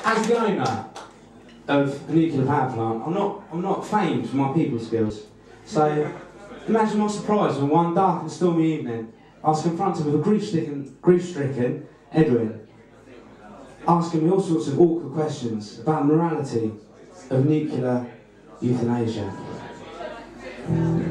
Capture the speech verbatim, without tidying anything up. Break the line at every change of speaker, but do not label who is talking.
As the owner of a nuclear power plant, I'm not, I'm not famed for my people skills. So, imagine my surprise when one dark and stormy evening, I was confronted with a grief-stricken, grief-stricken Edwin, asking me all sorts of awkward questions about the morality of nuclear euthanasia.